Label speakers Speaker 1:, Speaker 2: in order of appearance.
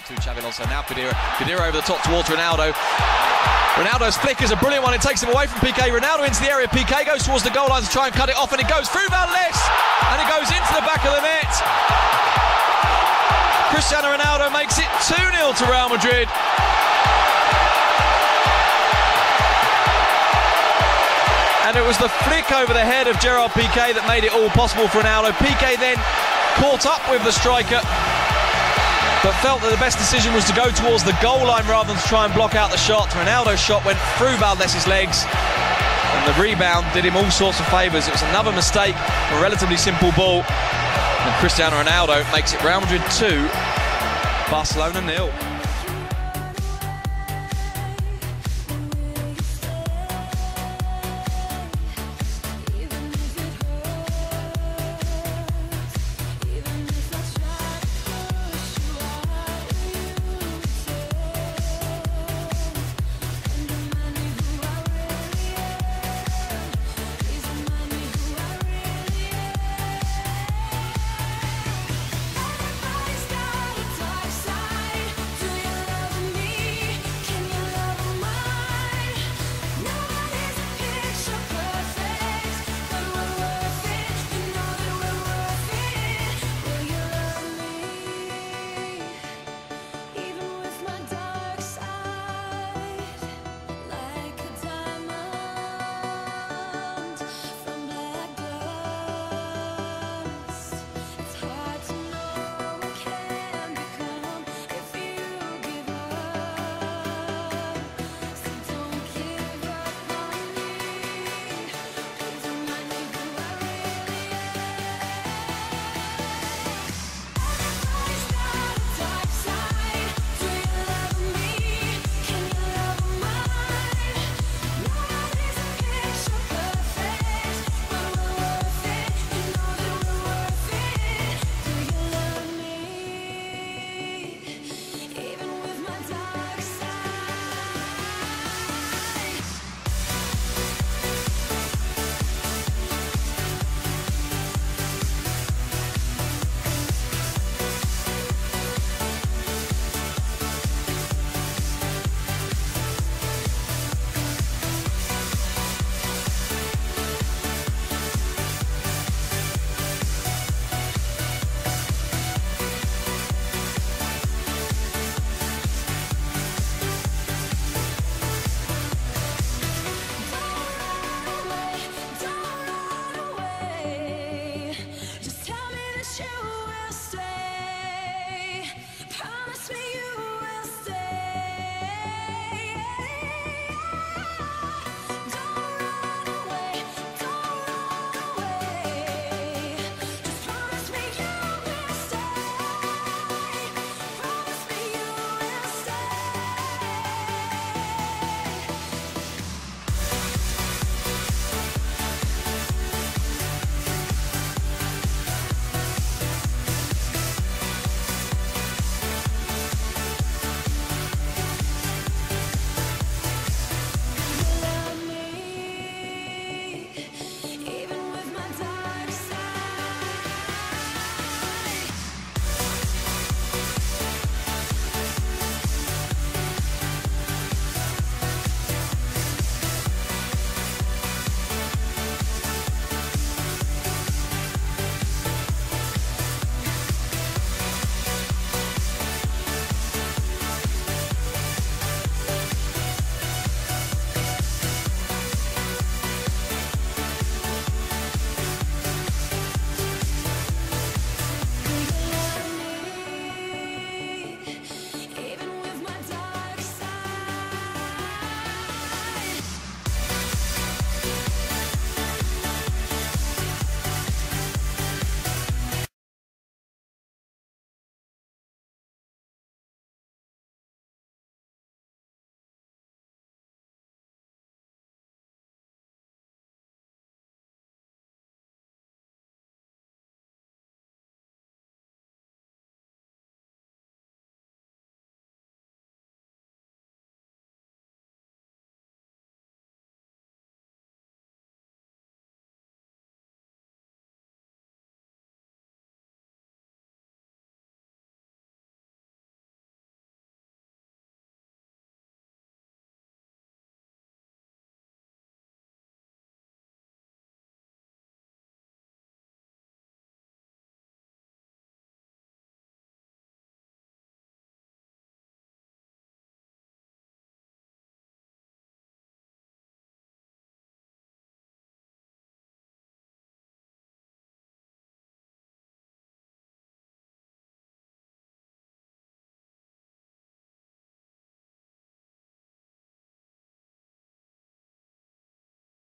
Speaker 1: to Xabi Alonso. Now Khedira over the top towards Ronaldo. Ronaldo's flick is a brilliant one. It takes him away from Piqué. Ronaldo into the area. Piqué goes towards the goal line to try and cut it off, and it goes through Valdés, and it goes into the back of the net. Cristiano Ronaldo makes it 2-0 to Real Madrid. And it was the flick over the head of Gerard Piqué that made it all possible for Ronaldo. Piqué then caught up with the striker, but felt that the best decision was to go towards the goal line rather than to try and block out the shot. Ronaldo's shot went through Valdés' legs, and the rebound did him all sorts of favours. It was another mistake, a relatively simple ball, and Cristiano Ronaldo makes it Real Madrid 2, Barcelona 0.